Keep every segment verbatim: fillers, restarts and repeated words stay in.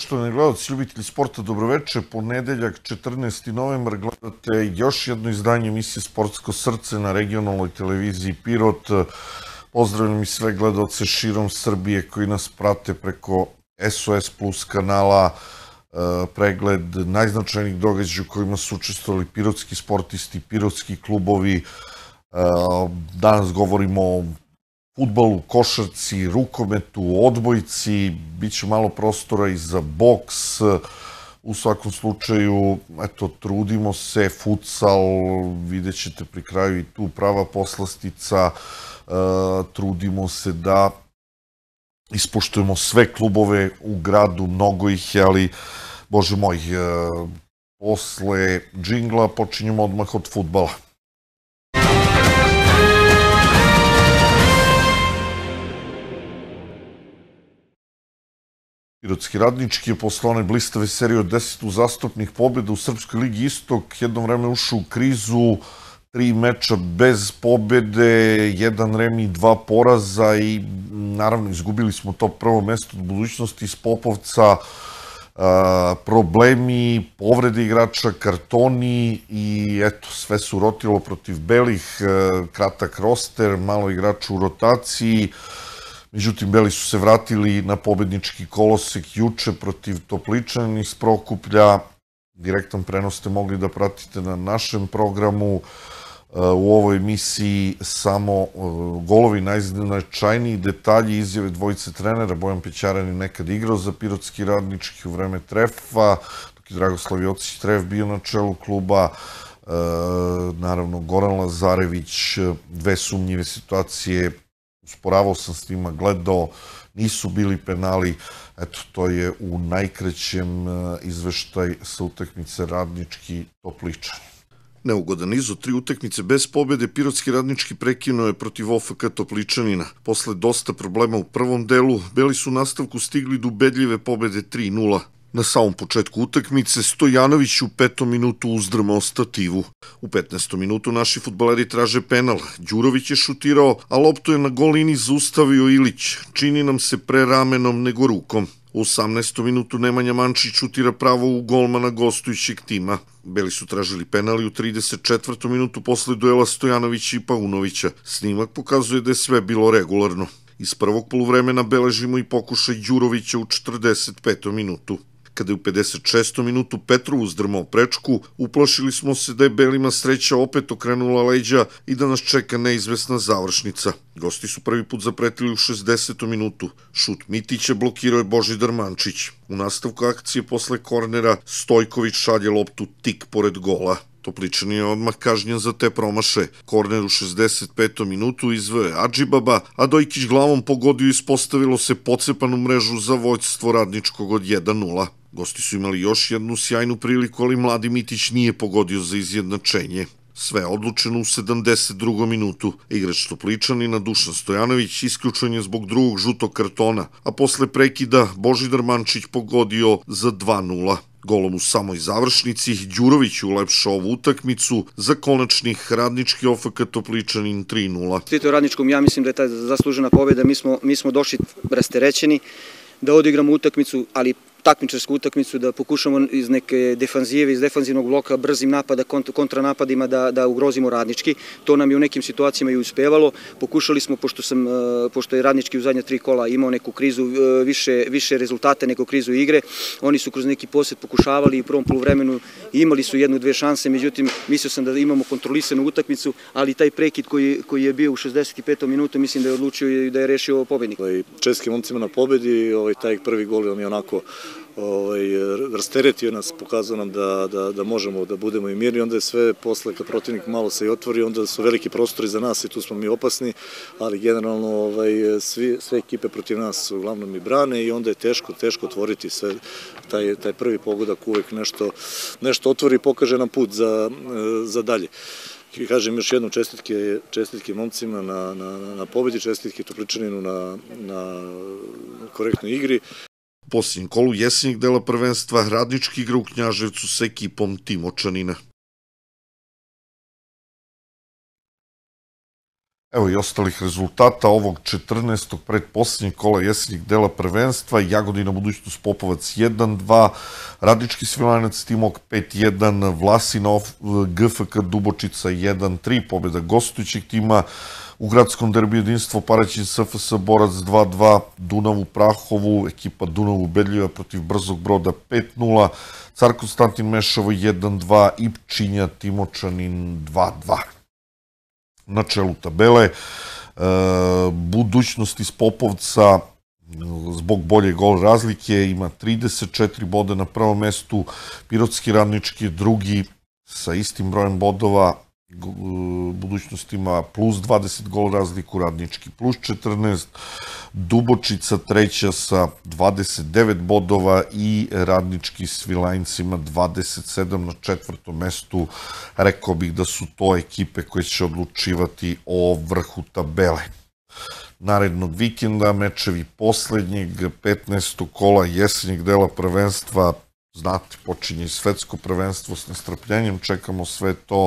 Poštovani gledalci, ljubitelji sporta, dobroveče. Ponedeljak, četrnaesti novembar, gledate još jedno izdanje emisije Sportsko srce na regionalnoj televiziji Pirot. Pozdravljam i sve gledalce širom Srbije koji nas prate preko S O S Plus kanala. Pregled najznačajnijih događaja u kojima su učestvovali pirotski sportisti, pirotski klubovi. Danas govorimo o fudbalu, košarci, rukometu, odbojci, bit će malo prostora i za boks. U svakom slučaju, eto, trudimo se, futsal, vidjet ćete pri kraju i tu prava poslastica. Trudimo se da ispoštujemo sve klubove u gradu, mnogo ih je, ali, bože moj, posle džingla počinjemo odmah od fudbala. Pirotski Radnički je posle one blistave serije od deset uzastopnih pobjeda u Srpskoj ligi Istok jedno vreme ušao u krizu, tri meča bez pobjede, jedan remi, dva poraza i naravno izgubili smo to prvo mesto od budućnosti iz Popovca. Problemi, povrede igrača, kartoni i eto, sve su rotilo protiv belih, kratak roster, malo igrača u rotaciji. Međutim, beli su se vratili na pobednički kolosek juče protiv Topličana iz Prokuplja. Direktan prenos ste mogli da pratite na našem programu. U ovoj emisiji samo golovi, najznačajniji detalji, izjave dvojice trenera. Bojan Pećaran je nekad igrao za Pirotski Radnički u vreme Trefa, dok je Dragoslav Jocić Tref bio na čelu kluba. Naravno, Goran Lazarević, dve sumnjive situacije, usporavao sam s njima, gledao, nisu bili penali. Eto, to je u najkraćem izveštaj sa utakmice Radnički Topličan. Neugodan niz od tri utakmice bez pobjede, Pirotski Radnički prekinuo je protiv O F K Topličanina. Posle dosta problema u prvom delu, beli su u nastavku stigli do ubedljive pobjede tri nula. Na samom početku utakmice Stojanović u petom minutu uzdrmao stativu. U petnaestom minutu naši fudbaleri traže penal. Đurović je šutirao, a loptu je na gol liniji zaustavio Ilić. Čini nam se pre ramenom nego rukom. U osamnaestom minutu Nemanja Mančić šutira pravo u golmana gostujućeg tima. Beli su tražili penal i u trideset četvrtom minutu posle duela Stojanovića i Paunovića. Snimak pokazuje da je sve bilo regularno. Iz prvog poluvremena beležimo i pokušaj Đurovića u četrdeset petom minutu. Kada je u pedeset šestom minutu Petrov uzdrmao prečku, uplašili smo se da je belima sreća opet okrenula leđa i da nas čeka neizvesna završnica. Gosti su prvi put zapretili u šezdesetom minutu. Šut Mitića blokirao je Božidar Mančić. U nastavku akcije posle kornera Stojković šalje loptu tik pored gola. Topličani je odmah kažnjen za te promaše. Korner u šezdeset petom minutu izveo je Adžibaba, a Dojkić glavom pogodio i ispostavilo se pocepanu mrežu za vođstvo Radničkog od jedan nula. Gosti su imali još jednu sjajnu priliku, ali mladi Mitić nije pogodio za izjednačenje. Sve je odlučeno u sedamdeset drugom minutu. Igrač Topličanina Dušan Stojanović isključen je zbog drugog žutog kartona, a posle prekida Božidar Mančić pogodio za dva nula. Golom u samoj završnici Đurović ulepšao ovu utakmicu za konačnih Radnički O F K Topličanin tri nula. Tito Radničkom, ja mislim da je ta zaslužena pobjeda. Mi smo, mi smo došli rasterećeni da odigramo utakmicu, ali takmičarsku utakmicu, da pokušamo iz neke defanzive, iz defanzivnog bloka, brzim napada, kontranapadima da, da ugrozimo Radnički. To nam je u nekim situacijama i uspevalo. Pokušali smo, pošto, sam, pošto je Radnički u zadnja tri kola imao neku krizu, više, više rezultate nego krizu igre, oni su kroz neki posjed pokušavali i u prvom poluvremenu imali su jednu, dve šanse, međutim, mislio sam da imamo kontrolisanu utakmicu, ali taj prekid koji, koji je bio u šezdeset petom minutu, mislim da je odlučio i da je rešio pobednik. Českim momcima na pobedi, ovaj, taj prvi gol nam je onako Ovaj, rasteretio nas, pokazao nam da, da, da možemo da budemo i mirni, onda je sve posle kad protivnik malo se i otvori, onda su veliki prostori za nas i tu smo mi opasni, ali generalno ovaj, svi, sve ekipe protiv nas uglavnom i brane i onda je teško, teško otvoriti sve, taj, taj prvi pogodak uvek nešto, nešto otvori i pokaže nam put za, za dalje. I kažem još jednom čestitke, čestitke momcima na, na, na pobedi, čestitke Topličaninu na, na korektnoj igri. U posljednjem kolu jesenjeg dela prvenstva Radnički igra u Knjaževcu sa ekipom Timočanina. Evo i ostalih rezultata ovog četrnaestog predposlednjeg kola jesenjeg dela prvenstva. Jagodina Budućnost Popovac jedan dva, Radnički Svilajnac Timok pet jedan, Vlasinov G F K Dubočica jedan tri, pobjeda gostujućeg tima. U gradskom derbiju jedinstvo Paraćin S F S Borac dva dva, Dunav u Prahovu, ekipa Dunav ubedljiva protiv Brzog Broda pet nula, Car Konstantin Mešovo jedan dva i Pčinja Timočanin dva dva. Na čelu tabele Budućnost iz Popovca zbog bolje gol razlike ima trideset četiri boda na prvom mestu, Pirotski Radnički drugi sa istim brojem bodova, Budućnost ima plus dvadeset gol razliku, Radnički plus četrnaest, Dubočica treća sa dvadeset devet bodova i Radnički Svilajnci ima dvadeset sedam na četvrtom mestu. Rekao bih da su to ekipe koje će odlučivati o vrhu tabele. Narednog vikenda mečevi poslednjeg petnaestog kola jesenjeg dela prvenstva, znate, počinje i svetsko prvenstvo, s nestrpljenjem čekamo sve to.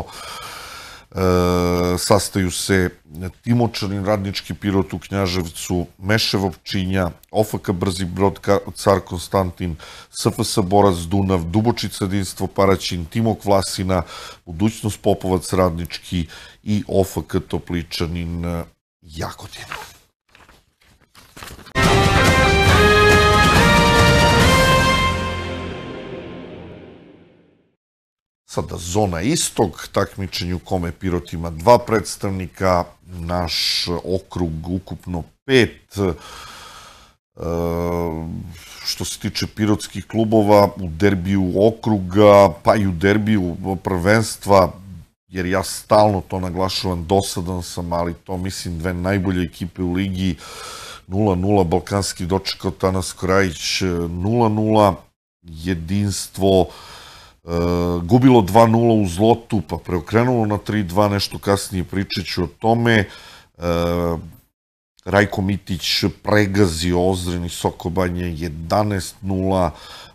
Sastaju se Timočanin, Radnički Pirot u Knjaževcu, Meševo Pčinja, O F K Brzi Brod, Car Konstantin, S F S Borac Dunav, Dubočica jedinstvo Paraćin, Timok Vlasina, Budućnost Popovac Radnički i O F K Topličanin Jagodina. Sada zona istok, takmičenje u kome Pirot ima dva predstavnika, naš okrug ukupno pet. Što se tiče pirotskih klubova, u derbiju okruga, pa i u derbiju prvenstva, jer ja stalno to naglašavam, dosadan sam, ali to mislim dve najbolje ekipe u ligi, nula nula, Balkanski dočekao Tanas Korajić nula nula, jedinstvo gubilo dva nula u Zlotu, pa preokrenulo na tri dva, nešto kasnije pričat ću o tome. Rajko Mitić pregazio Ozren i Sokobanje jedanaest nula,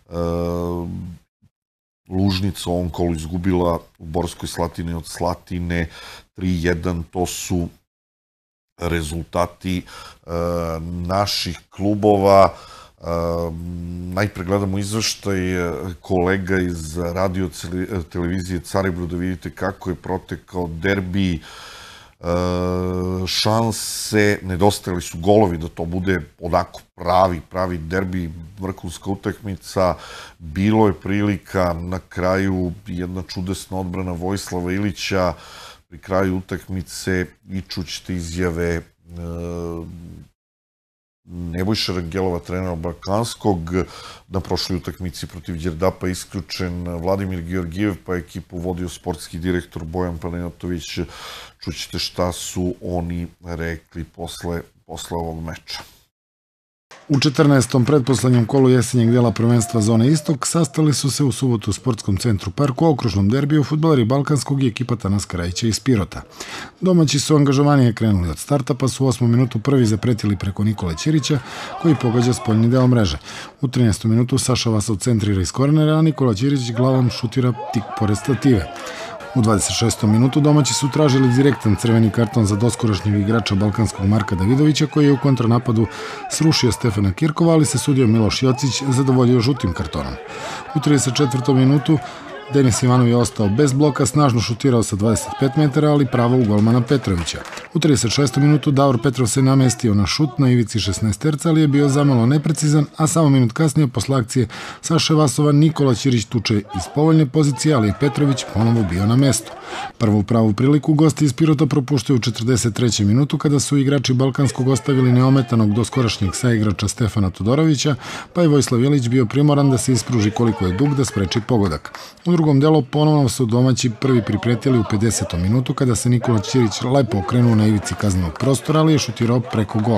Lužnica u ovom kolu izgubila u Borskoj Slatini od Slatine tri jedan, to su rezultati naših klubova. Najpre gledamo izveštaj kolega iz radio televizije Caribru da vidite kako je protekao derbi, šanse, nedostajali su golovi da to bude onako pravi, pravi derbi, vrhunska utakmica, bilo je prilika, na kraju jedna čudesna odbrana Vojislava Ilića, pri kraju utakmice i čućete izjave Nebojša Rangelova, trenera Balkanskog, na prošloj utakmici protiv Đerdapa isključen Vladimir Georgijev, pa ekipu vodio sportski direktor Bojan Panajotović. Čućete šta su oni rekli posle ovog meča. U četrnaestom pretposlednjem kolu jesenjeg dela prvenstva zone istok sastali su se u subotu u sportskom centru Parku u okružnom derbiju fudbaleri Balkanskog i ekipa Tanas Krajića iz Pirota. Domaći su angažovanije krenuli od starta, pa su u osmom minutu prvi zapretili preko Nikole Ćirića, koji pogađa spoljni deo mreže. U trinaestom minutu Saša Vasov centrira iz kornera, a Nikola Ćirić glavom šutira tik pored stative. U dvadeset šestom minutu domaći su tražili direktan crveni karton za doskorašnjeg igrača Balkanskog Marka Davidovića, koji je u kontranapadu srušio Stefana Kirkova, ali se sudio Miloš Jocić zadovoljio žutim kartonom. U trideset četvrtom minutu Denis Ivanov je ostao bez bloka, snažno šutirao sa dvadeset pet metara, ali pravo u golmana Petrovića. U trideset šestom minutu Davor Petrov se namestio na šut na ivici šesnaesterca, ali je bio zamalo neprecizan, a samo minut kasnije posle akcije Saše Vasova Nikola Ćirić tuče iz povoljne pozicije, ali je Petrović ponovo bio na mestu. Prvu pravu priliku gosti iz Pirota propuštaju u četrdeset trećem minutu kada su igrači Balkanskog ostavili neometanog doskorašnjeg saigrača Stefana Todorovića, pa je Vojislav Jelić bio primoran da se ispruži koliko je dug da spreči pogodak. U drugom delu ponovno su domaći prvi pripretili u pedesetom minutu kada se Nikola Ćirić lepo okrenuo na ivici kaznenog prostora, ali je šutirao preko gola.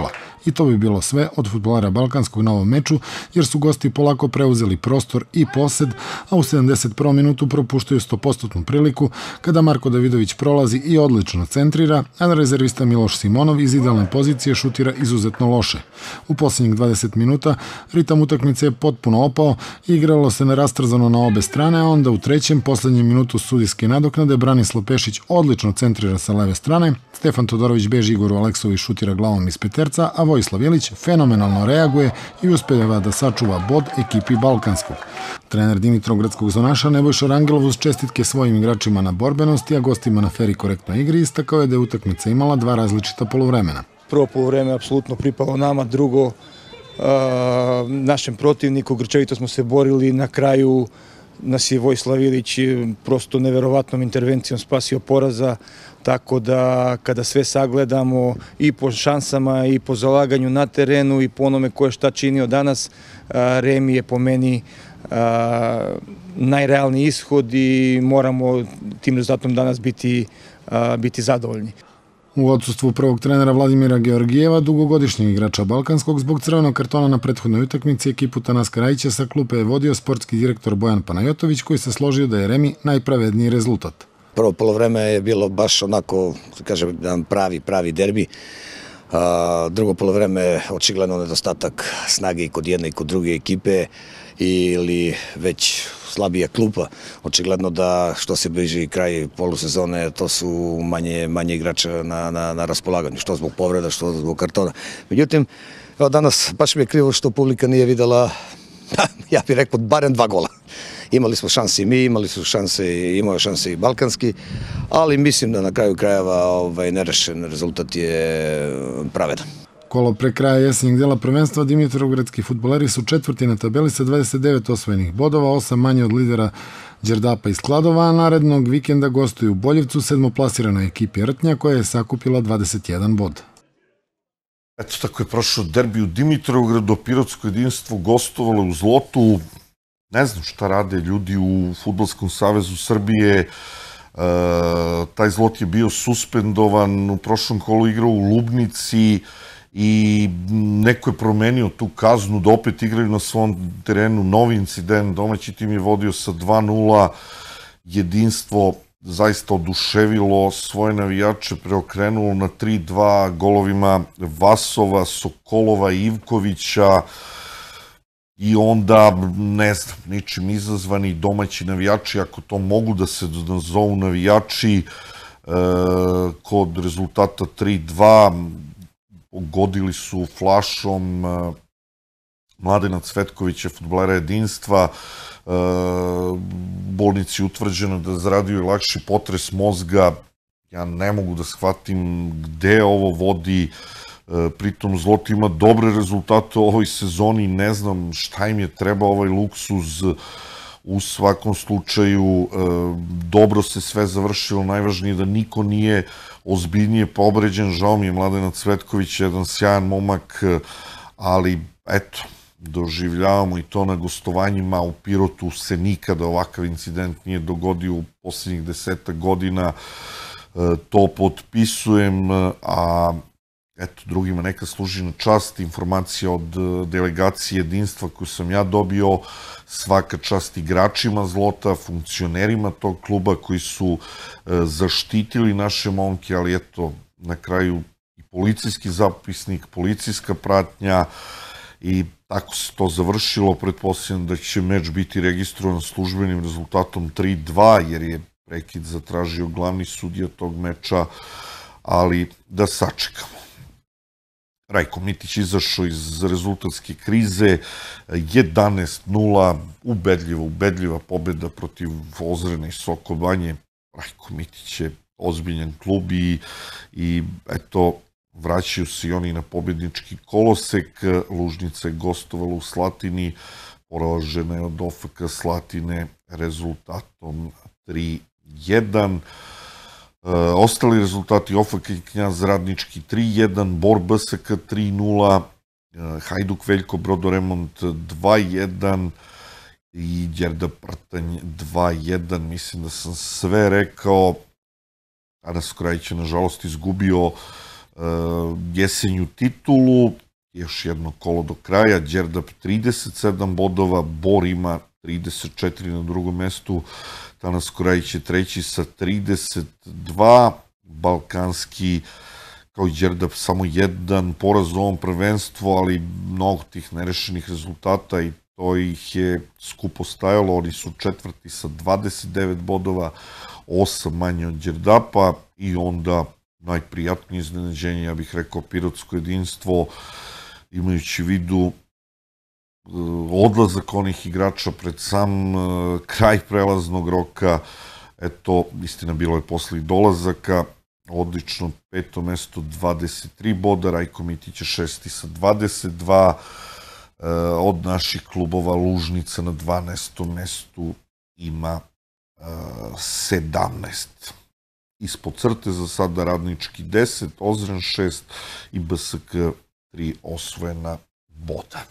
i to bi bilo sve od Fudbalara Balkanskog na ovom meču, jer su gosti polako preuzeli prostor i posed, a u sedamdeset prvom minutu propuštaju sto posto priliku kada Marko Davidović prolazi i odlično centrira, a rezervista Miloš Simonov iz idealne pozicije šutira izuzetno loše. U posljednjih dvadeset minuta ritam utakmice je potpuno opao i igralo se nerastrzano na obe strane, a onda u trećem, posljednjem minutu sudijske nadoknade, Branislav Pešić odlično centrira sa leve strane, Stefan Todorović beži Igoru Aleksovi šutira glavom iz peterca, a Vojislav Ilić fenomenalno reaguje i uspeva da sačuva bod ekipi Balkanskog. Trener Dimitrovgradskog zonaša Nebojša Rangelov uz čestitke svojim igračima na borbenosti, a gostima na fer i korektnoj igri, istakao je da je utakmica imala dva različita poluvremena. Prvo poluvreme je apsolutno pripalo nama, drugo našem protivniku, grčevito smo se borili, na kraju nas je Vojislav Ilić prosto neverovatnom intervencijom spasio poraza, tako da kada sve sagledamo i po šansama i po zalaganju na terenu i po onome ko je šta činio danas, remi je po meni najrealniji ishod i moramo tim rezultatom danas biti, biti zadovoljni. U odsustvu prvog trenera Vladimira Georgijeva, dugogodišnjeg igrača Balkanskog, zbog crvenog kartona na prethodnoj utakmici ekipu Tanaska Rajića sa klupe je vodio sportski direktor Bojan Panajotović, koji se složio da je remi najpravedniji rezultat. Prvo polovreme je bilo baš onako, kažem, pravi, pravi derbi. Drugo polovreme očigledno nedostatak snage i kod jedne i kod druge ekipe ili već slabija klupa. Očigledno da što se bliži kraj polusezone, to su manje, manje igrača na, na, na raspolaganju, što zbog povreda, što zbog kartona. Međutim, danas baš mi je krivo što publika nije videla, ja bih rekao, barem dva gola. Imali smo šanse i mi, imali su šanse, imao šanse i Balkanski, ali mislim da na kraju krajeva ovaj, nerešen rezultat je pravedan. Kolo pre kraja jesenjeg dela prvenstva Dimitrovgradski fudbaleri su četvrti na tabeli sa dvadeset devet osvojenih bodova, osam manje od lidera Đerdapa iz Kladova, a narednog vikenda gostuju u Boljevcu sedmoplasiranoj ekipi Rtnja koja je sakupila dvadeset jedan bod. Eto, tako je prošao derbi u Dimitrovgradu, pirotsko jedinstvo gostovalo u Zlotu. Ne znam šta rade ljudi u Fudbalskom savezu Srbije. E, taj Zlot je bio suspendovan, u prošlom kolu igrao u Lubnici i neko je promenio tu kaznu da opet igraju na svom terenu. Novi incident, domaći tim je vodio sa dva nula, jedinstvo zaista oduševilo svoje navijače, preokrenulo na tri dva golovima Vasova, Sokolova i Ivkovića i onda, ne znam, ničim izazvani domaći navijači, ako to mogu da se nazovu navijači, kod rezultata tri dva pogodili su flašom Mladena Cvetkovića, fudbalera jedinstva. Bolnici je utvrđeno da zaradio je lakši potres mozga. Ja ne mogu da shvatim gde ovo vodi. Pritom Zlot ima dobre rezultate u ovoj sezoni. Ne znam šta im je treba ovaj luksuz. U svakom slučaju dobro se sve završilo. Najvažnije je da niko nije ozbiljnije povređen. Žao mi je Mladena Cvetković, jedan sjajan momak, ali eto, doživljavamo i to na gostovanjima. U Pirotu se nikada ovakav incident nije dogodio u posljednjih desetak godina. To potpisujem, a eto, drugima neka služi na čast. Informacija od delegacije jedinstva koju sam ja dobio, svaka čast igračima Zlota, funkcionerima tog kluba koji su zaštitili naše momke, ali eto, na kraju i policijski zapisnik, policijska pratnja i tako se to završilo. Pretpostavljam da će meč biti registrovan službenim rezultatom tri dva, jer je prekid zatražio glavni sudija tog meča, ali da sačekamo. Rajko Mitić izašao iz rezultatske krize, jedanaest nula, ubedljiva, ubedljiva pobjeda protiv Ozrena i Soko Banje. Rajko Mitić je ozbiljan klub i, i eto, vraćaju se i oni na pobjednički kolosek. Lužnica je gostovala u Slatini, poražena je od O F K Slatine rezultatom tri jedan. Ostali rezultati: O F K Knjaz Radnički tri jedan, Bor B S K tri nula, Hajduk Veljko Brodoremont dva jedan i Đerda Prtanj dva jedan. Mislim da sam sve rekao. Anas Krajić je nažalost izgubio jesenju titulu. još jedno kolo do kraja, Đerdap trideset sedam bodova, Bor ima trideset četiri na drugom mestu, Tanas Korajić je treći sa trideset dva, Balkanski kao i Đerdap samo jedan poraz u ovom prvenstvu, ali mnogo tih nerešenih rezultata i to ih je skupo stajalo. Oni su četvrti sa dvadeset devet bodova, osam manje od Đerdapa i onda najprijatnije iznenađenje, ja bih rekao, pirotsko jedinstvo, imajući u vidu odlazak onih igrača pred sam kraj prelaznog roka. Eto, istina, bilo je posle i dolazaka, odlično peto mesto dvadeset tri boda, Rajko Mitić je šesti sa dvadeset dva, od naših klubova Lužnica na dvanaestom mestu ima sedamnaest. Ispod crte za sada Radnički deset, Ozren šest i B S K tri osvojena boda.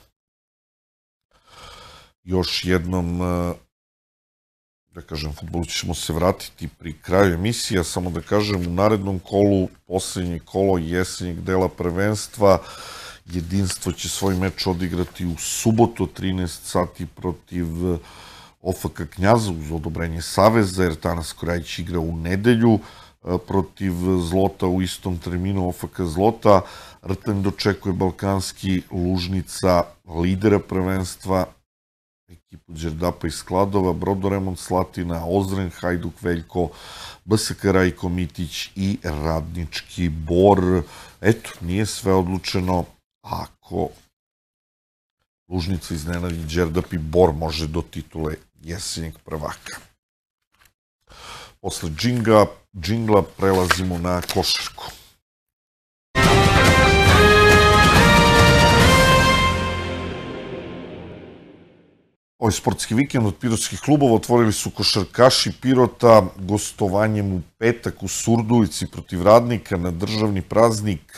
Još jednom, da kažem, fudbalu ćemo se vratiti pri kraju emisija, samo da kažem, u narednom kolu, poslednje kolo jesenjeg dela prvenstva, Jedinstvo će svoj meč odigrati u subotu trinaest sati protiv O F K Knjaza uz odobrenje Saveza, jer Tanas Korajić igra u nedelju protiv Zlota u istom terminu. O F K Zlota, Rtanj dočekuje Balkanski, Lužnica lidera prvenstva, ekipu Đerdapa iz Kladova, Brodoremont Slatina, Ozren, Hajduk Veljko, B S K Rajko Mitić i Radnički Bor. Eto, nije sve odlučeno. Ako Lužnica iznenadi Đerdap, i Bor može do titule jesenjeg prvaka. Posle džinga, džingla prelazimo na košarku. Ovaj sportski vikend od pirotskih klubova otvorili su košarkaši Pirota gostovanjem u petak u Surdulici protiv Radnika na državni praznik.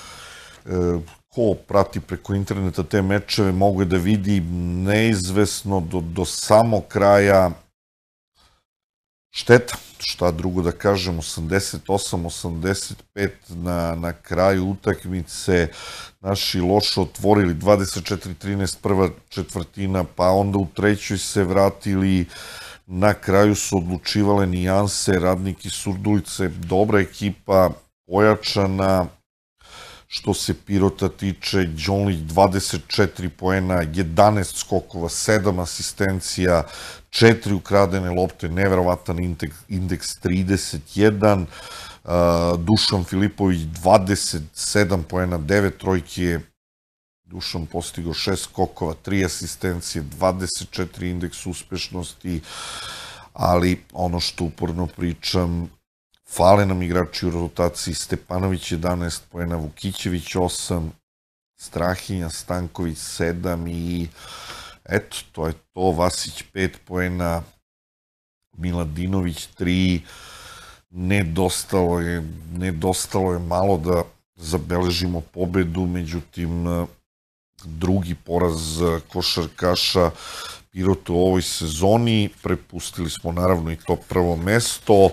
Ko prati preko interneta te mečeve mogu da vidi neizvesno do, do samog kraja. Šteta, šta drugo da kažem, osamdeset osam osamdeset pet na, na kraju utakmice. Naši loše otvorili, dvadeset četiri trinaest prva četvrtina, pa onda u trećoj se vratili. Na kraju su odlučivale nijanse, Radnik iz Surdulice, dobra ekipa, pojačana. Što se Pirota tiče, Đonlić dvadeset četiri poena, jedanaest skokova, sedam asistencija, četiri ukradene lopte, neverovatan indeks trideset jedan, Dušan Filipović dvadeset sedam poena, devet trojki je Dušan postigao, šest skokova, tri asistencije, dvadeset četiri indeks uspešnosti, ali ono što uporno pričam, fale nam igrači u rotaciji, Stepanović jedanaest poena, Vukićević osam, Strahinja, Stanković sedam i eto, to je to, Vasić pet poena, Miladinović tri, nedostalo je, nedostalo je malo da zabeležimo pobedu, međutim, drugi poraz košarkaša Pirota u ovoj sezoni, prepustili smo naravno i to prvo mesto.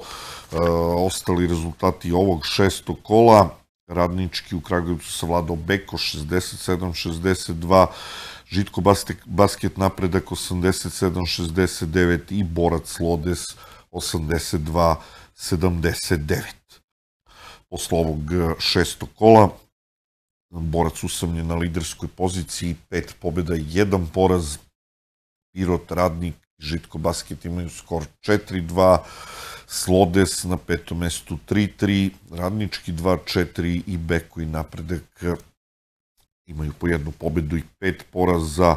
Ostali rezultati ovog šestog kola, Radnički u Kragujevcu savladao Beko šezdeset sedam šezdeset dva, Žitko Basket Napredak osamdeset sedam šezdeset devet i Borac Lodes osamdeset dva sedamdeset devet. Posle ovog šestog kola, Borac usamljen na liderskoj poziciji, pet pobjeda i jedan poraz. Pirot, Radnik, Žitko Basket imaju skor četiri dva, Slodes na petom mestu tri tri, Radnički dva četiri i Beko i Napredak imaju po jednu pobedu i pet poraza.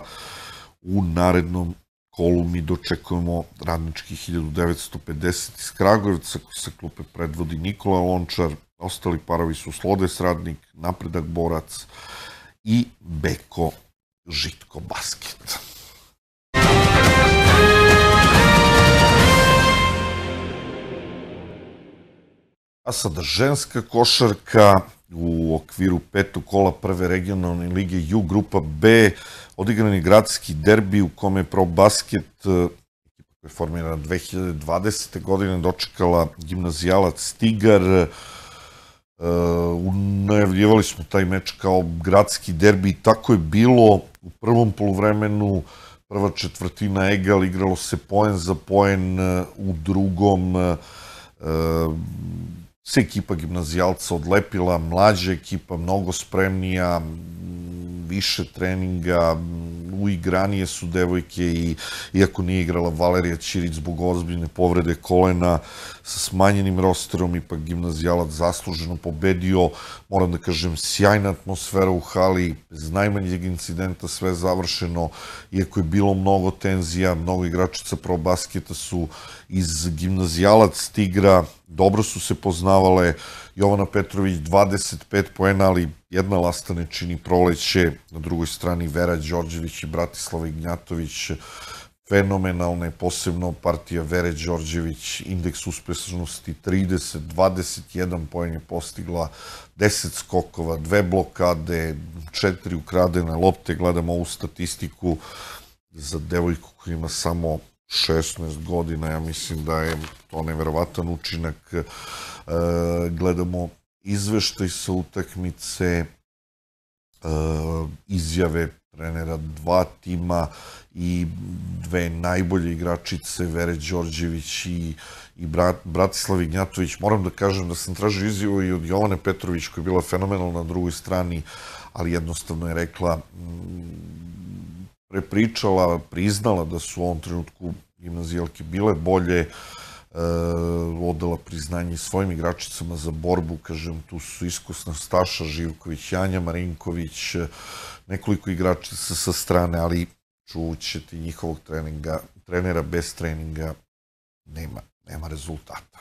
U narednom kolu mi dočekujemo Radnički hiljadu devetsto pedeset iz Kragujevca, sa klupe predvodi Nikola Lončar, ostali parovi su Slodes, Radnik, Napredak, Borac i Beko, Žitko Basket. A sada ženska košarka u okviru petog kola prve regionalne lige Jug, grupa B, odigrani gradski derbi u kome je Pro Basket, ekipa koja je formirana dve hiljade dvadesete godine, dočekala Gimnazijalac Tigar. Najavljivali smo taj meč kao gradski derbi i tako je bilo u prvom poluvremenu. Prva četvrtina egal, igralo se poen za poen, u drugom se ekipa Gimnazijalca odlepila, mlađa ekipa, mnogo spremnija, više treninga, uigranije su devojke i iako nije igrala Valerija Ćirić zbog ozbiljne povrede kolena, sa smanjenim rosterom ipak Gimnazijalac zasluženo pobedio. Moram da kažem, sjajna atmosfera u hali, bez najmanjeg incidenta sve završeno, iako je bilo mnogo tenzija, mnogo igračica pro basketa su iz Gimnazijalac Tigra, dobro su se poznavale. Jovana Petrović dvadeset pet poena, ali jedna lasta ne čini proleće. Na drugoj strani Vera Đorđević i Bratislava Ignjatović, fenomenalne, posebno partija Vere Đorđević, indeks uspešnosti trideset, dvadeset jedan poen je postigla, deset skokova, dve blokade, četiri ukradene lopte. Gledamo ovu statistiku za devojku koja ima samo šesnaest godina, ja mislim da je to neverovatan učinak. Gledamo izveštaj sa utakmice, izjave trenera dva tima i dve najbolje igračice, Vere Đorđević i Bratislava Ignjatović. Moram da kažem da sam tražio izjavu i od Jovane Petrović, koja je bila fenomenalna na drugoj strani, ali jednostavno je rekla, prepričala, priznala da su u ovom trenutku gimnazijalke bile bolje, odala priznanje svojim igračicama za borbu. Kažem, tu su iskusna Staša Živković, Janja Marinković, nekoliko igračica sa strane, ali čućete njihovog treninga, trenera bez treninga nema, nema rezultata.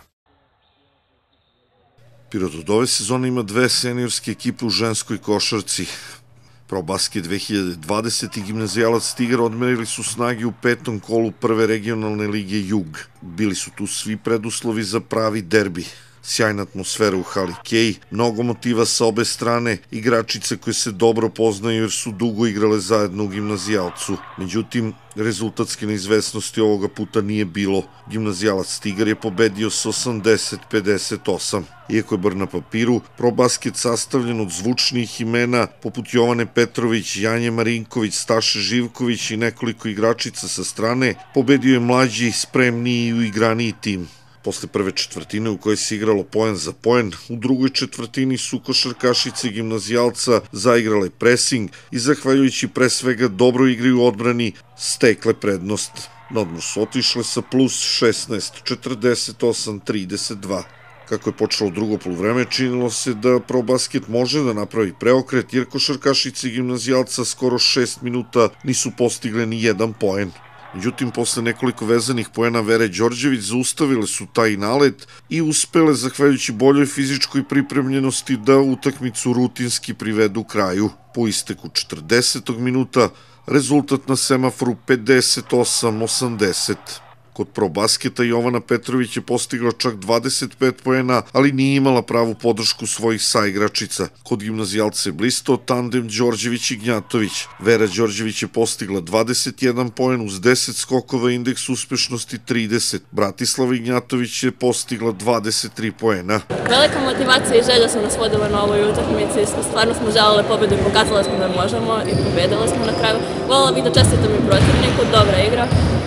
Pirot od ove sezone ima dve seniorske ekipe u ženskoj košarci. Pro basket dve hiljade dvadeset i Gimnazijalac Tigar odmerili su snage u petom kolu prve regionalne lige Jug. Bili su tu svi preduslovi za pravi derbi. Sjajna atmosfera u hali Kej, mnogo motiva sa obe strane, igračice koje se dobro poznaju jer su dugo igrale zajedno u Gimnazijalcu. Međutim, rezultatske neizvesnosti ovoga puta nije bilo. Gimnazijalac Tigar je pobedio s osamdeset pedeset osam. Iako je bar na papiru, pro basket sastavljen od zvučnijih imena poput Jovane Petrović, Janje Marinković, Staše Živković i nekoliko igračica sa strane, pobedio je mlađi, spremniji i uigraniji tim. Posle prve četvrtine u kojoj se igralo poen za poen, u drugoj četvrtini su košarkašice Gimnazijalca zaigrale presing i zahvaljujući pre svega dobroj igri u odbrani stekle prednost. Na odmor su otišle sa plus šesnaest, četrdeset osam, trideset dva. Kako je počelo drugo poluvreme, činilo se da pro basket može da napravi preokret, jer košarkašice Gimnazijalca skoro šest minuta nisu postigle ni jedan poen. Međutim, posle nekoliko vezanih poena Vere Đorđević zaustavile su taj nalet i uspele, zahvaljujući boljoj fizičkoj pripremljenosti, da utakmicu rutinski privedu kraju. Po isteku četrdesetog minuta, rezultat na semaforu pedeset osam osamdeset. Kod pro basketa Jovana Petrović je postigla čak dvadeset pet poena, ali nije imala pravu podršku svojih saigračica. Kod Gimnazijalca je blistao tandem Đorđević-Ignjatović. Vera Đorđević je postigla dvadeset jedan poen uz deset skokova, indeks uspešnosti trideset. Bratislava Ignjatović je postigla dvadeset tri poena. Velika motivacija i želja su nas vodila na ovoj utakmici. Stvarno smo želele pobedu i pokazala smo da možemo i pobedila smo na kraju. Voljela bih da čestitam i protivniku, dobra igra.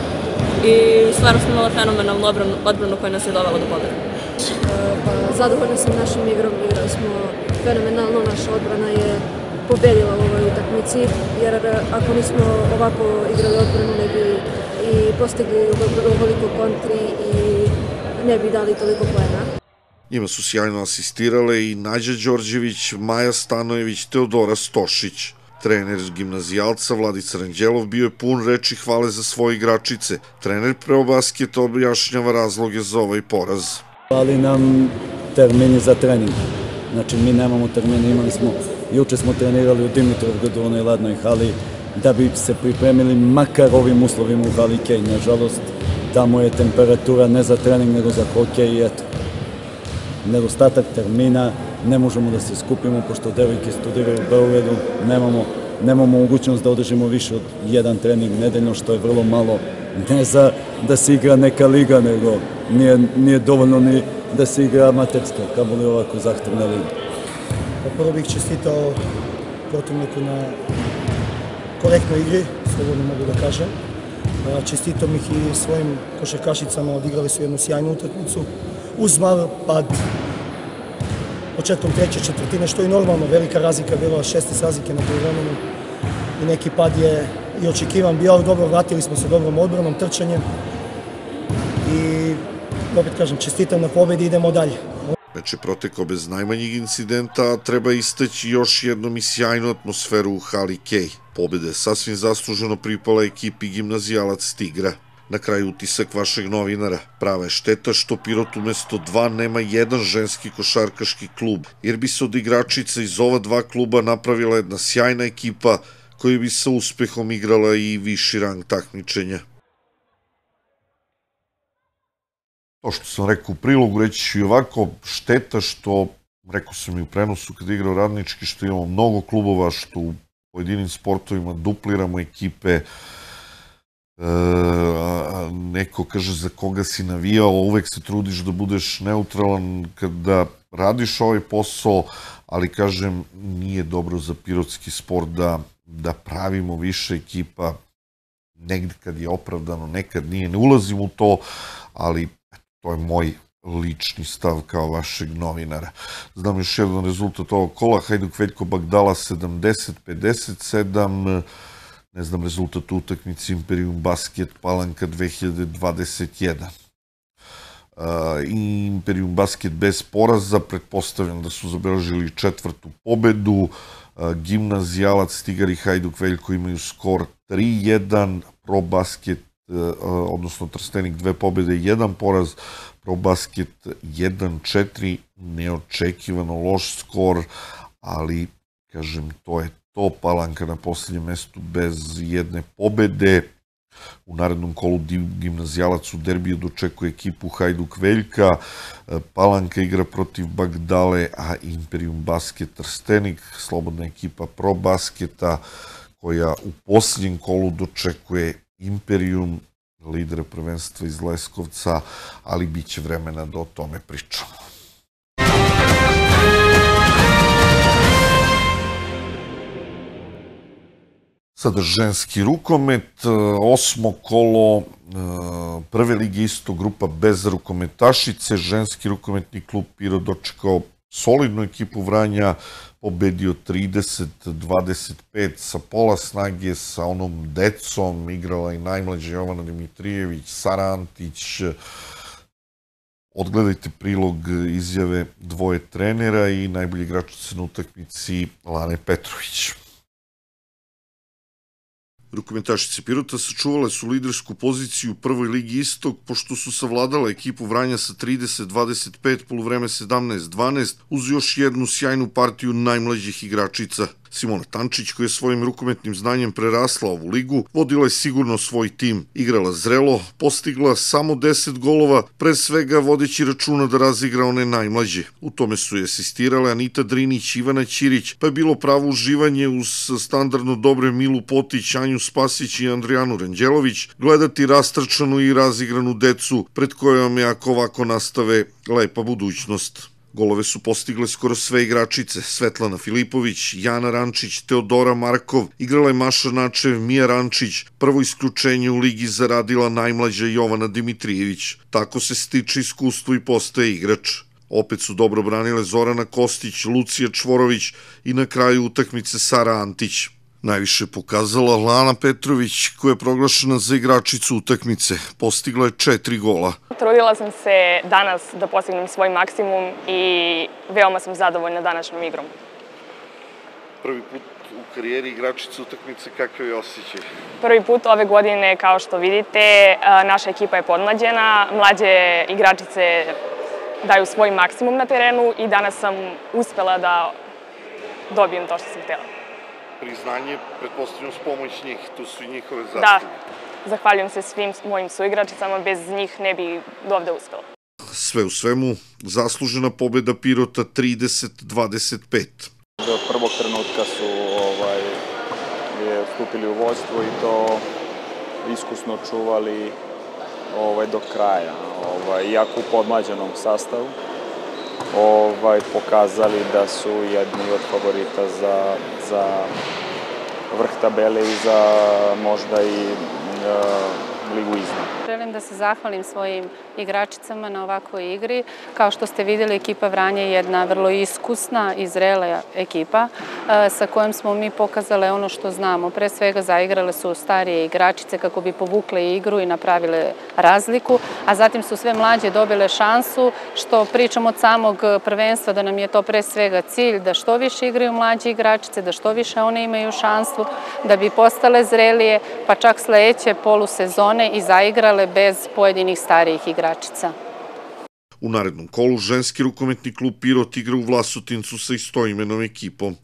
I stvarno smo imali fenomenalnu odbranu koja nas je dovela do pobjede. Zadovoljna sam našim igrom, igrali smo fenomenalno, naša odbrana je pobedila u ovoj utakmici, jer ako nismo ovako igrali odbranu ne bi i postigli ovoliko kontri i ne bi dali toliko poena. Njima su sjajno asistirale i Nađa Đorđević, Maja Stanojević, Teodora Stošić. Trener Gimnazijalca Vladica Ranđelov bio je pun reči hvale za svoje igračice. Trener pro basket objašnjava razloge za ovaj poraz. Ali nam termini za trening. Znači, mi nemamo termine, imali smo, juče smo trenirali u Dimitrovgradu u onoj ladnoj hali, da bi se pripremili makar ovim uslovima u hali Kej. Nažalost, tamo je temperatura ne za trening, nego za hokej i eto. Nedostatak termina, ne možemo da se skupimo, pošto devojke studiraju u Beogradu, nemamo, nemamo mogućnost da održimo više od jedan trening nedeljno, što je vrlo malo, ne za da se igra neka liga, nego nije, nije dovoljno ni da se igra amaterska, kamoli ovako zahtevna liga. Prvo bih čestitao protivniku na korektnoj igri, slobodno mogu da kažem. Čestitao bih i svojim košarkašicama, odigrali su jednu sjajnu utakmicu. Uz malo pad početkom treće četvrtine, što je normalno, velika razlika, bilo šesnaest razlike na poluvremenu i neki pad je i očekivan bio, ali dobro, vratili smo se dobrom odbranom, trčanjem i opet kažem, čestitam na pobedi, idemo dalje. Meč je protekao bez najmanjih incidenta, a treba istaći još jednom i sjajnu atmosferu u hali Kej. Pobeda je sasvim zasluženo pripala ekipi Gimnazijalac Tigra. Na kraju utisak vašeg novinara. Prava je šteta što Pirot umesto dva nema jedan ženski košarkaški klub, jer bi se od igračica iz ova dva kluba napravila jedna sjajna ekipa koja bi sa uspehom igrala i viši rang takmičenja. To što sam rekao u prilogu, reći ću i ovako, šteta što, rekao sam i u prenosu kada igrao Radnički, što imamo mnogo klubova, što u pojedinim sportovima dupliramo ekipe, neko kaže za koga si navijao, uvek se trudiš da budeš neutralan kada radiš ovaj posao, ali kažem, nije dobro za pirotski sport da pravimo više ekipa, negde kad je opravdano, nekad nije, ne ulazim u to, ali to je moj lični stav kao vašeg novinara. Znam još jedan rezultat ovog kola, Hajduk Veljko Bagdala sedamdeset pedeset sedam, ne znam rezultat utakmice Imperium Basket Palanka dve hiljade dvadeset jedan. Imperium Basket bez poraza, pretpostavljam da su zabeležili četvrtu pobedu, Gimnazijalac Tigar i Hajduk Veljko imaju skor tri jedan, Pro Basket, odnosno Trstenik dve pobede i jedan poraz, Pro Basket jedan četiri, neočekivano loš skor, ali kažem, to je to. Palanka na poslednjem mestu bez jedne pobede. U narednom kolu Gimnazijalac u derbiju dočekuje ekipu Hajduk Veljka, Palanka igra protiv Bagdale, a Imperium Basket Trstenik, slobodna ekipa Pro Basketa, koja u posljednjem kolu dočekuje Imperium, lidera prvenstva iz Leskovca, ali bit će vremena da o tome pričamo. Sada ženski rukomet, osmo kolo prve lige isto, grupa bez rukometašice, ženski rukometni klub Pirot dočekao solidnu ekipu Vranja, pobedio trideset dvadeset pet sa pola snage, sa onom decom, igrala i najmlađa Jovana Dimitrijević, Sara Antić. Odgledajte prilog izjave dvoje trenera i najbolji igračice na utakmici Lane Petrović. Rukometašice Pirota sačuvale su lidersku poziciju u prvoj ligi Istok, pošto su savladala ekipu Vranja sa trideset dvadeset pet, poluvreme sedamnaest dvanaest, uz još jednu sjajnu partiju najmlađih igračica. Simona Tančić, koja je svojim rukometnim znanjem prerasla ovu ligu, vodila je sigurno svoj tim, igrala zrelo, postigla samo deset golova, pre svega vodeći računa da razigra one najmlađe. U tome su je asistirale Anita Drinić, Ivana Ćirić, pa je bilo pravo uživanje uz standardno dobre Milu Potić, Anju Spasić i Andrijanu Ranđelović, gledati rastrčanu i razigranu decu, pred kojom je, ako ovako nastave, lepa budućnost. Golove su postigle skoro sve igračice, Svetlana Filipović, Jana Rančić, Teodora Markov, igrala je Maša Načev, Mija Rančić, prvo isključenje u ligi zaradila najmlađa Jovana Dimitrijević. Tako se stiče iskustvo i postaje igrač. Opet su dobro branile Zorana Kostić, Lucija Čvorović i na kraju utakmice Sara Antić. Najviše pokazala Lana Petrović, koja je proglašena za igračicu utakmice. Postigla je četiri gola. Trudila sam se danas da postignem svoj maksimum i veoma sam zadovoljna današnjom igrom. Prvi put u karijeri igračica utakmice, kakav je osjećaj? Prvi put ove godine, kao što vidite, naša ekipa je podmlađena, mlađe igračice daju svoj maksimum na terenu i danas sam uspela da dobijem to što sam htjela. Priznanje, pretpostavljam, s pomoć njih, tu su i njihove zasluge. Da, zahvaljujem se svim mojim suigračicama, bez njih ne bi dovde uspela. Sve u svemu, zaslužena pobeda Pirota trideset dvadeset pet. Od prvog trenutka su stupili u vođstvo i to iskusno čuvali do kraja, iako u podmlađenom sastavu. ovaj, pokazali da su jedni od favorita za, za vrh tabele i za možda i uh, ligu iznad. Želim da se zahvalim svojim igračicama na ovakvoj igri. Kao što ste vidjeli, ekipa Vranje je jedna vrlo iskusna i zrela ekipa sa kojom smo mi pokazale ono što znamo. Pre svega zaigrale su starije igračice kako bi povukle igru i napravile razliku, a zatim su sve mlađe dobile šansu, što pričamo od samog prvenstva da nam je to pre svega cilj, da što više igraju mlađe igračice, da što više one imaju šansu, da bi postale zrelije, pa čak sledeće polusezone i zaigrale bez pojedinih starijih igračica. U narednom kolu ženski rukometni klub Pirot igra u Vlasotincu sa istoimenom ekipom.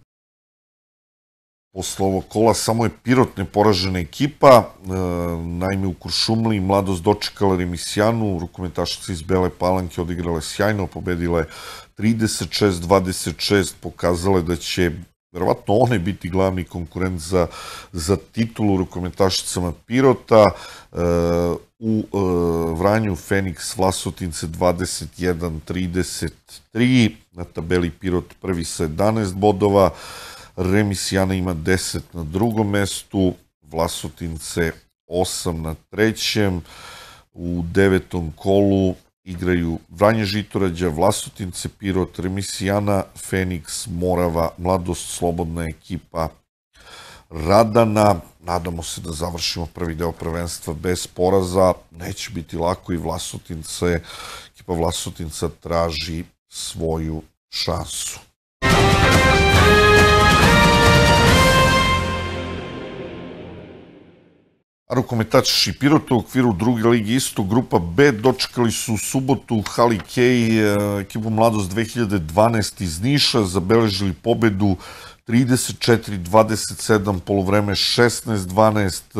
Posle ovog kola samo je Pirot neporažena ekipa, naime u Kuršumliji Mladost dočekala remisijanu, rukometašice iz Bele Palanke odigrale sjajno, pobedile trideset šest dvadeset šest, pokazale da će verovatno one biti glavni konkurent za, za titulu rukometašicama Pirota. U Vranju Feniks Vlasotince dvadeset jedan trideset tri, na tabeli Pirot prvi sa jedanaest bodova, Remisijana ima deset na drugom mestu, Vlasotince osam na trećem, u devetom kolu igraju Vranje Žitorađa, Vlasotince, Pirot, Remisijana, Feniks, Morava, Mladost, slobodna ekipa Radana. Nadamo se da završimo prvi deo prvenstva bez poraza. Neće biti lako i Vlasotince, ekipa Vlasotinca traži svoju šansu. A rukometaši Pirota u okviru druge ligi isto, grupa B, dočekali su u subotu u hali Kej ekipu Mladost dve hiljade dvanaeste iz Niša, zabeležili pobedu trideset četiri dvadeset sedam, polovreme šesnaest dvanaest,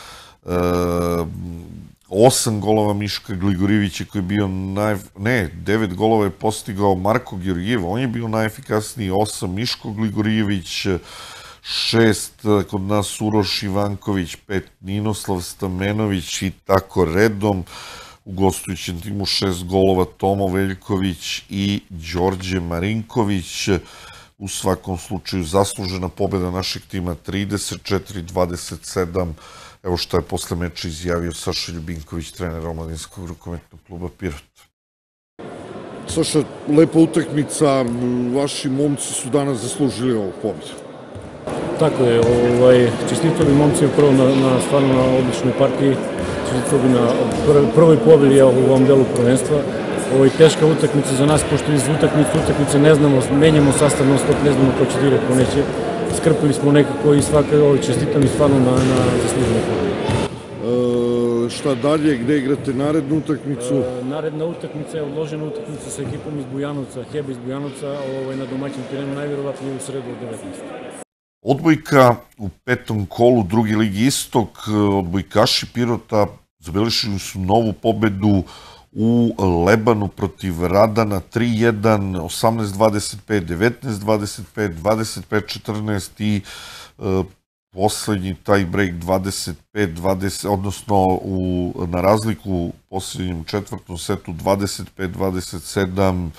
osam golova Miška Gligorijevića koji je bio naj... ne, devet golova je postigao Marko Georgijev, on je bio najefikasniji, osam Miško Gligorijević, šest kod nas Uroš Ivanković, pet Ninoslav Stamenović i tako redom. U gostujućem timu šest golova Tomo Veljković i Đorđe Marinković. U svakom slučaju zaslužena pobjeda našeg tima trideset četiri dvadeset sedam. Evo što je posle meča izjavio Saša Ljubinković, trener omladinskog rukometnog kluba Pirot. Saša, lepa utakmica, vaši momci su danas zaslužili ovu pobjedu. Tako je, ovaj, čestitao bi momcima prvo na, na stvarno na odličnoj partiji, čestitao bi na prv, prvoj pobjedi u ovom delu prvenstva. Ovo je teška utakmica za nas, pošto iz utakmice utakmice ne znamo, menjamo sastav non stop, ne znamo ko će dirati, ko neće. Skrpili smo nekako i svaka, ovaj, čestitam i stvarno na, na zasluženoj pobjedi. E, šta dalje, gde igrate narednu utakmicu? E, naredna utakmica je odložena utakmica sa ekipom iz Bujanovca, Heba iz Bujanovca, ovaj, na domaćem terenu, najvjerovatnije u sredu od devetnaeste. Odbojka u petom kolu druge ligi Istok, odbojkaši Pirota zabeležili su novu pobedu u Lebanu protiv Radana tri jedan, osamnaest dvadeset pet, devetnaest dvadeset pet, dvadeset pet četrnaest i e, poslednji taj break dvadeset pet dvadeset, odnosno u, na razliku u poslednjem četvrtom setu dvadeset pet dvadeset sedam.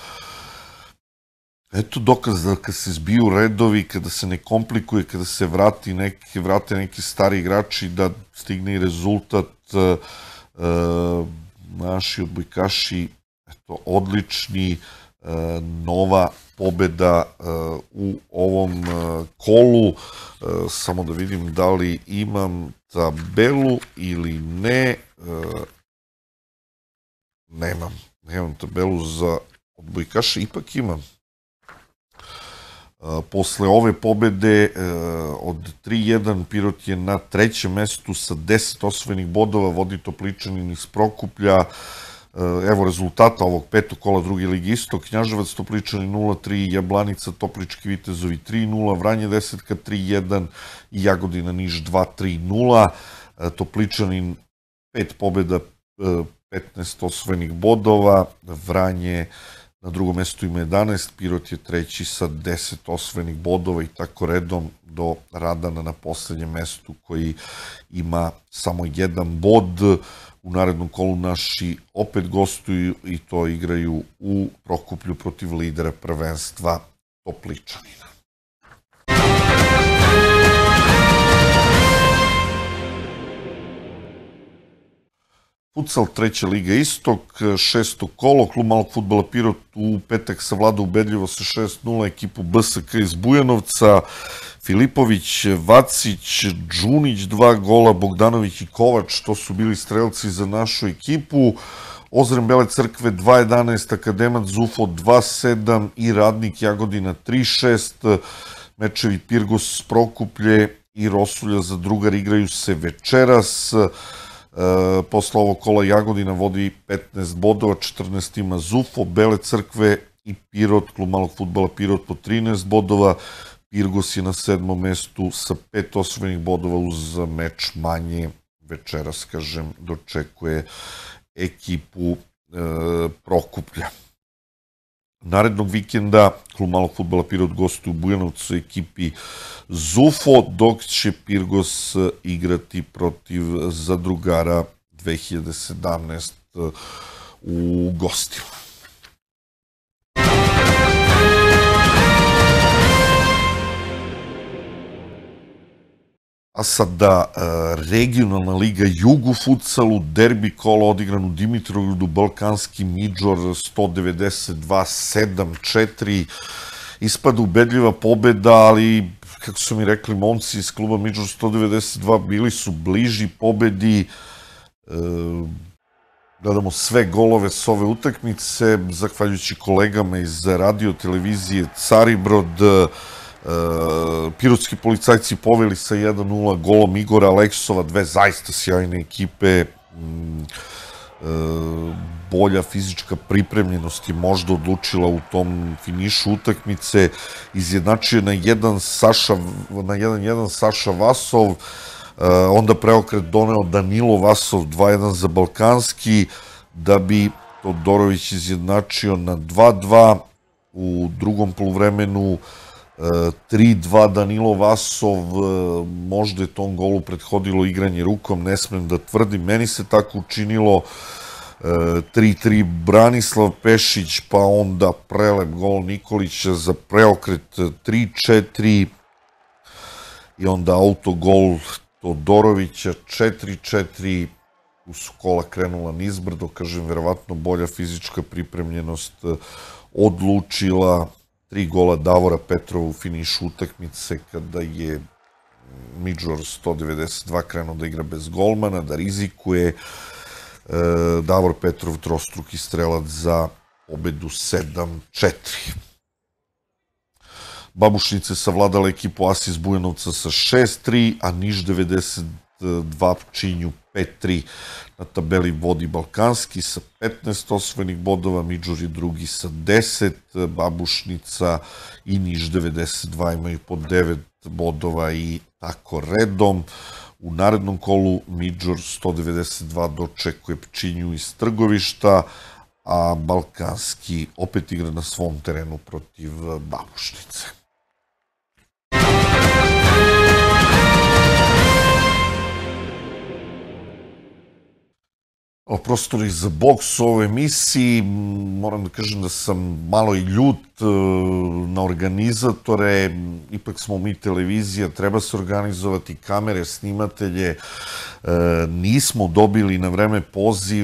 Eto dokaz da kad se zbiju redovi, kada se ne komplikuje, kada se vrati neki, vrate neki stari igrači, da stigne i rezultat. E, naši odbojkaši, eto, odlični, e, nova pobeda e, u ovom e, kolu. E, samo da vidim da li imam tabelu ili ne. E, nemam, nemam tabelu za odbojkaše, ipak imam. Posle ove pobede od tri jedan Pirot je na trećem mestu sa deset osvojenih bodova, vodi Topličanin iz Prokuplja. Evo rezultata ovog petog kola druge ligi Istok: Knjaževac Topličanin nula tri, Jablanica Toplički Vitezovi tri nula, Vranje desetka tri jedan i Jagodina Niš dva tri nula. Topličanin pet pobeda, petnaest osvojenih bodova, Vranje na drugom mestu ima jedanaest, Pirot je treći sa deset osvojenih bodova i tako redom do Radana na poslednjem mestu koji ima samo jedan bod. U narednom kolu naši opet gostuju i to igraju u Prokuplju protiv lidera prvenstva Topličanina. Futsal treća liga Istok, šesto kolo, klub malog fudbala Pirot u petak savladao ubedljivo sa šest nula ekipu B S K iz Bujanovca. Filipović, Vacić, Đunić dva gola, Bogdanović i Kovač, to su bili strelci za našu ekipu. Ozren Bele Crkve dva jedanaest, Akademac Zufo dva sedam i Radnik Jagodina tri šest. Mečevi Pirgos, Prokuplje i Rosulja za drugar igraju se večeras. Posle ovog kola Jagodina vodi petnaest bodova, četrnaest ima Zufo, Bele Crkve i Pirot, klub malog fudbala Pirot po trinaest bodova. Pirgos je na sedmom mestu sa pet osvojenih bodova uz meč manje. Večeras, kažem, dočekuje ekipu Prokuplja. Narednog vikenda klub malog fudbala Pirot gostuje u Bujanovcu ekipi Zufo, dok će Pirgos igrati protiv Zadrugara dve hiljade sedamnaest u gostima. A sada regionalna liga Jug u futsalu, derbi kolo odigran u Dimitrovgradu, Balkanski Midžor sto devedeset dva sedam četiri. Ispada ubedljiva pobeda, ali kako su mi rekli momci iz kluba Midžor sto devedeset dva, bili su bliži pobedi. Gledamo sve golove s ove utakmice, zahvaljujući kolegama iz radio televizije Caribrod. Pirotski policajci poveli sa jedan nula golom Igora Aleksova, dve zaista sjajne ekipe. Bolja fizička pripremljenost je možda odlučila u tom finišu utakmice. Izjednačio na jedan Saša, na jedan jedan Saša Vasov, onda preokret doneo Danilo Vasov dva jedan za Balkanski, da bi Todorović izjednačio na dva dva. U drugom poluvremenu tri dva Danilo Vasov, možda je tom golu prethodilo igranje rukom, ne smem da tvrdim, meni se tako učinilo. Tri tri Branislav Pešić, pa onda prelep gol Nikolića za preokret tri četiri i onda autogol Todorovića četiri četiri. Tu su kola krenula nizbrdo, kažem, verovatno bolja fizička pripremljenost odlučila. Tri gola Davora Petrova u finišu utakmice kada je Midžor sto devedeset dva krenuo da igra bez golmana, da rizikuje. Davor Petrov trostruki strelac za pobedu sedam četiri. Babušnice savladala ekipu Asis Bujanovca sa šest tri, a Niš devedeset dva Pčinju pet tri. Na tabeli vodi Balkanski sa petnaest osvojenih bodova, Midžor je drugi sa deset, Babušnica i Niš devedeset dva imaju po devet bodova i tako redom. U narednom kolu Midžor sto devedeset dva dočekuje Pčinju iz Trgovišta, a Balkanski opet igra na svom terenu protiv Babušnice. O prostori za boks u ovoj emisiji, moram da kažem da sam malo i ljut na organizatore, ipak smo mi televizija, treba se organizovati kamere, snimatelje, nismo dobili na vreme poziv.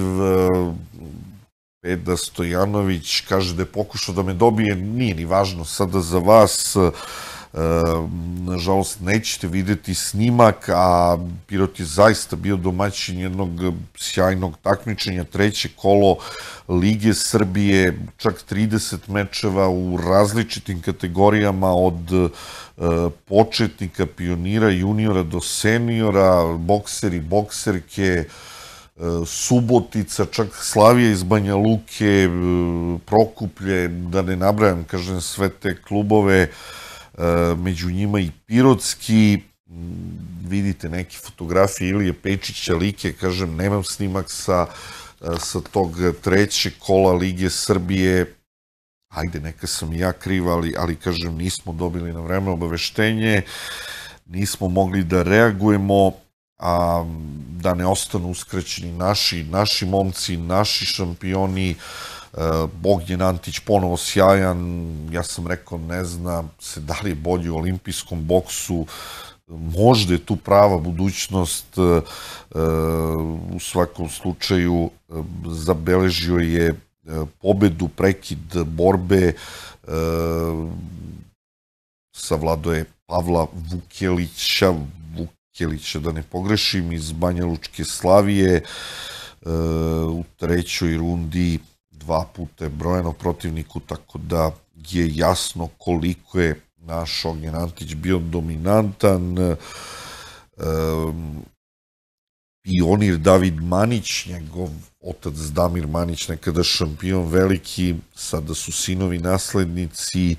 Peda Stojanović kaže da je pokušao da me dobije, nije ni važno sada za vas. Nažalost, nećete videti snimak, a Pirot je zaista bio domaćin jednog sjajnog takmičenja, treće kolo Lige Srbije, čak trideset mečeva u različitim kategorijama, od početnika, pionira, juniora do seniora, bokseri, bokserke, Subotica, čak Slavija iz Banja Luke, Prokuplje, da ne nabrajam, kažem, sve te klubove, među njima i Pirotski. Vidite neke fotografije Ilije Pejčića, like, kažem, nemam snimak sa tog trećeg kola Lige Srbije, Ajde, neka sam i ja kriv, ali, ali kažem, nismo dobili na vreme obaveštenje, nismo mogli da reagujemo, a da ne ostanu uskraćeni naši, naši momci, naši šampioni. Ognjen Antić ponovo sjajan, ja sam rekao, ne zna se da li je bolji u olimpijskom boksu, možda je tu prava budućnost, u svakom slučaju zabeležio je pobedu, prekid borbe, savladao je Pavla Vukelića, Vukelića da ne pogrešim, iz Banja Lučke Slavije, u trećoj rundi dva puta je brojeno protivniku, tako da je jasno koliko je naš Ognjen Antić bio dominantan. Pionir David Manić, njegov otac Damir Manić, nekada šampion veliki, sada su sinovi naslednici,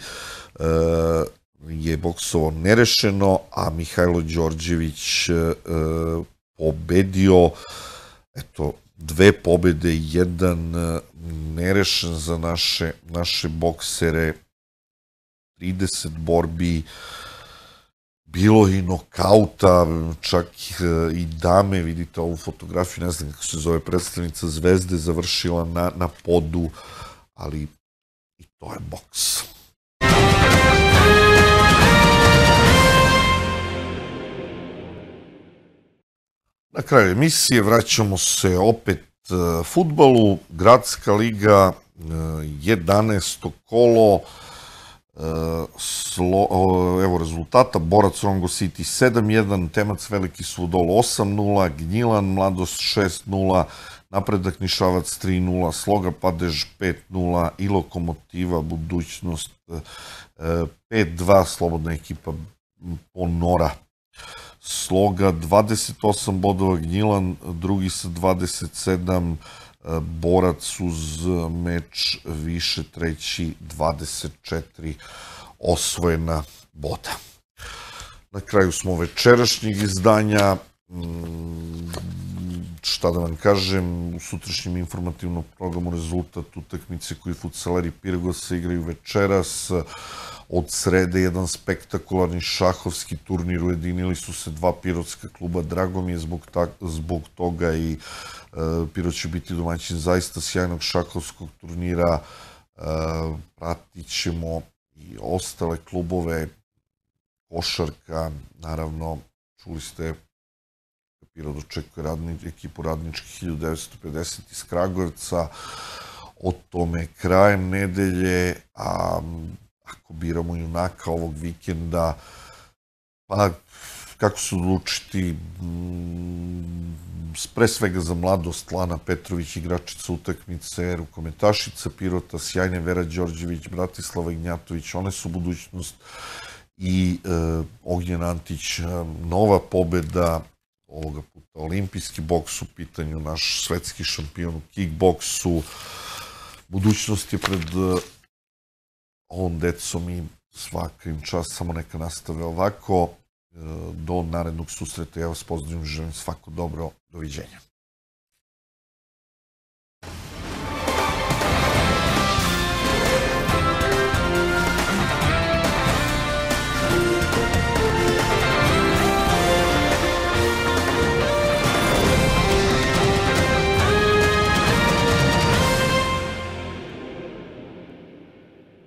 je boksovao nerešeno, a Mihajlo Đorđević pobedio, eto, dve pobede, jedan nerešen za naše, naše boksere, trideset borbi, bilo i nokauta, čak i dame, vidite ovu fotografiju, ne znam kako se zove, predstavnica Zvezde, završila na, na podu, ali i to je boks. Na kraju emisije vraćamo se opet fudbalu, Gradska liga, jedanaesto kolo, evo rezultata, Borac Rongo City sedam jedan, Temac Veliki Sudol osam nula, Gnjilan Mladost šest nula, Napredak Nišavac tri nula, Sloga Padež pet nula i Lokomotiva Budućnost pet dva, slobodna ekipa Ponora. Sloga dvadeset osam bodova, Gnjilan drugi sa dvadeset sedam, Borac uz meč više treći, dvadeset četiri osvojena boda. Na kraju smo večerašnjeg izdanja. Šta da vam kažem, u sutrašnjem informativnom programu rezultat utakmice koji futsaleri Pirgosa igraju večeras. Od srede jedan spektakularni šahovski turnir, ujedinili su se dva pirotska kluba, drago mi je zbog toga i Pirot će biti domaćin zaista sjajnog šahovskog turnira. Pratit ćemo i ostale klubove, košarka, naravno, čuli ste, Pirot očekuje ekipu Radnički hiljadu devetsto pedeset iz Kragujevca, o tome krajem nedelje, a ako biramo junaka ovog vikenda, pa kako se odlučiti, pre svega za Mladost, Lana Petrović, igračica utakmice, rukometašica Pirota, sjajne Vera Đorđević, Bratislava Ignjatović, one su budućnost, i Ognjen Antić, nova pobeda, ovoga puta olimpijski boks u pitanju, naš svetski šampion u kickboksu, budućnost je pred ovom decom i svaka im čast, samo neka nastave ovako. Do narednog susreta, ja vas pozdravljam, želim svako dobro, doviđenja.